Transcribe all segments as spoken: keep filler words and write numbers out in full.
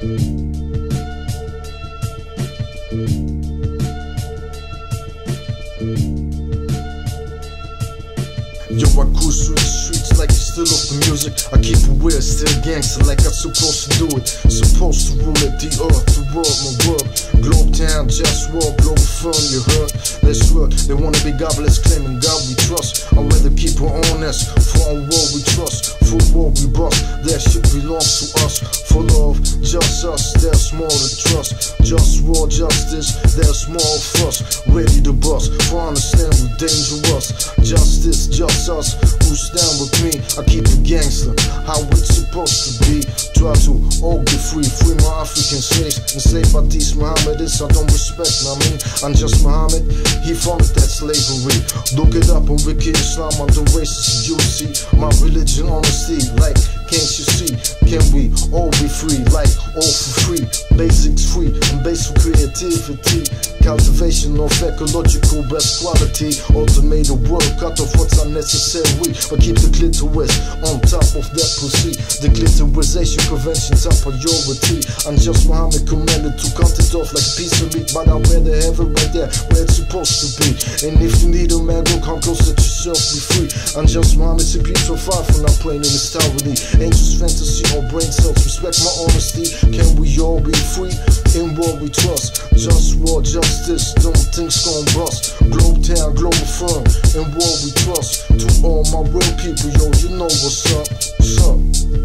Yo, I cruise through the streets like it's still off the music. I keep it weird, still gangster like I'm supposed to do it. Supposed to rule it, the earth, the world, my world. Globetown, JustWar, Globalfirm, you heard? Let's work, they wanna be godless, claiming God we trust. I'd rather keep her honest, for on war we trust. For war we bust, that shit belongs to us. For love, just us, there's more to trust. Just war, justice, there's more of us. Ready to bust, for understand we're dangerous. Justice, just us, who stand with me. I keep it gangster, how it's supposed to be. Try to all get free, free my African slaves. Enslaved by these Mohammedists, I don't respect, I mean, I'm just Muhammad, he founded that slavery. Look it up on Wiki Islam, I'm the racist, you see. My religion, honesty, like, can't you see? Can we all be free, like, all for free? Basics free, and basic creativity. Cultivation of ecological best quality. Automated world, cut off what's unnecessary, but keep the clitoris on top of that pussy. The clitorisation prevention top priority. I'm just Muhammad commanded to cut it off like a piece of meat, but I'd rather have it right there where it's supposed to be. And if you need a man, go come close, let yourself be free. I'm just Muhammad, simply so far from not playing in this tyranny. Angels, fantasy, or brain cells, respect my honesty. Can we all be free? In war we trust. Just war, justice, don't think's gon' bust. Globetown, Globalfirm, in war we trust. To all my real people, yo, you know what's up, what's up.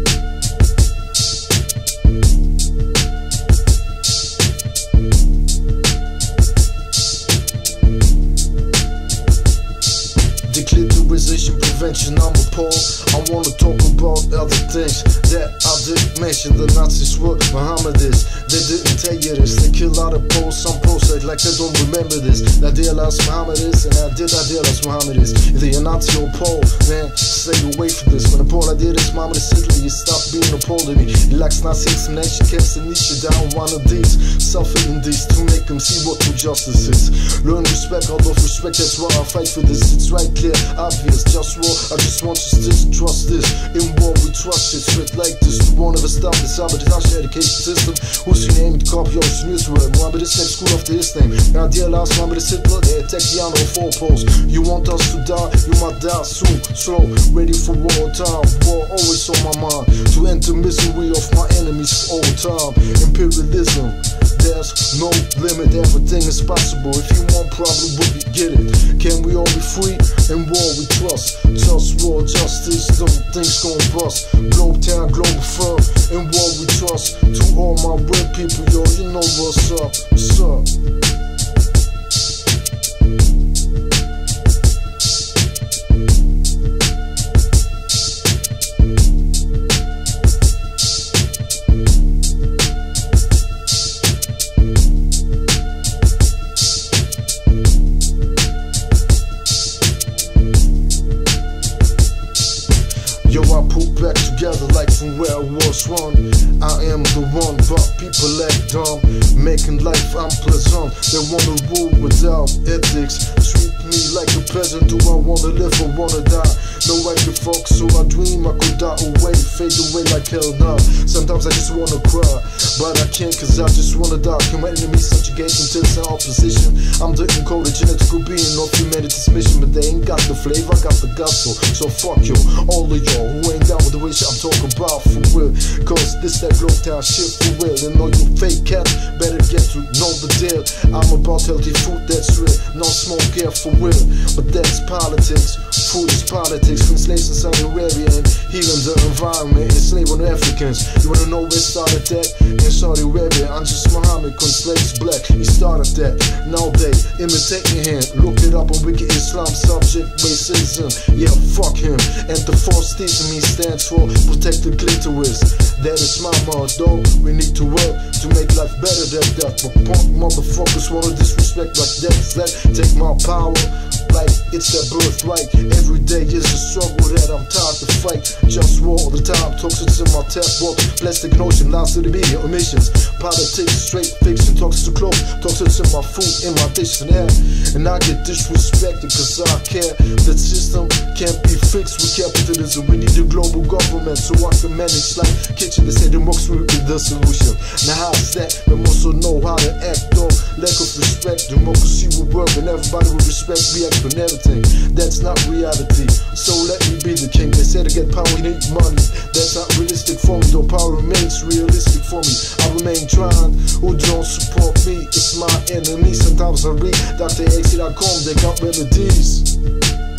Declitorization prevention, I'm appalled. I wanna talk about other things that I didn't mention. The Nazis were Mohammedists, they didn't tell you this. They kill out of Poles, some Poles act like they don't remember this. I realize Mohammedists, and I did I realize Mohammedists. Either you're Nazi or Pole, man, stay away from this. When the Pole I did this, Mohammedist Italy, you stop being a Pole to me. He likes Nazi explanation, camps and niche down one of these. Suffering these to make them see what true justice is. Learn respect, out of respect, that's why I fight for this. It's right clear, obvious, just war. I just want you to trust this. In war we trust it, straight like this. We won't ever stop this. I'm a education system. Who's your name? The copy of the Israel. Mohammed is named school after his name. Now dear last Mohammed is Hitler, they attack the honor of four poles. You want us to die, you might die soon. Slow, ready for war time. War always on my mind. To enter misery of my enemies for all time. Imperialism, there's no limit, everything is possible. If you want problem, we get it. Can we all be free? In war we trust. Just war, justice, don't think's gon' bust. Globetown, Globalfirm, in war we trust. To all my real people, yo, you know what's up, what's up. Yo, I put back together like from where I was one. I am the one, but people act dumb, making life unpleasant. They wanna rule without ethics. Treat me like a peasant. Do I wanna live or wanna die? No, I can fuck, so I dream I could die away, fade away like hell now. Sometimes I just wanna cry, but I can't cause I just wanna die. Can my enemies subjugate until it's in opposition? I'm the encoded genetical being of humanity's mission, but they ain't got the flavor, I got the gospel. So fuck you, all of y'all who ain't down with the way shit I'm talking about for real. Cause this that Globetown shit for real. And all you fake cats better get to know the deal. I'm about healthy food that's real, no smoke air for real. But that's politics, food is politics. From slaves in Saudi Arabia and healing the environment, enslaving Africans. You wanna know where it started that? In Saudi Arabia, I'm just Muhammad, con slaves black. He started that, now they imitating him. Look it up on Wiki Islam, subject racism. Yeah, fuck him. And the false teaching me stands for protect the clitoris. That is my motto. We need to work to make life better than that. But punk motherfuckers wanna disrespect like that. That take my power like it's their birthright. Every day is a struggle that I'm tired to fight. Just war all the time, toxins in my tap water, plastic notion, lies to the media, omissions, politics, straight fiction, toxins to clothes, toxins in my food, in my dish and air. And I get disrespected cause I care. The system can't be fixed with capitalism. We need a global government so I can manage like kitchen. They say democracy will be the solution. Now how's that? We also know how to act though. Lack of respect, democracy will work and everybody will respect, react on everything. That's not reality, so let me be the king. They say to get power you need money. That's not realistic for me, though power remains realistic for me. I remain trying, who don't support me, it's my enemy. Sometimes I read Doctor X T dot com, they got remedies.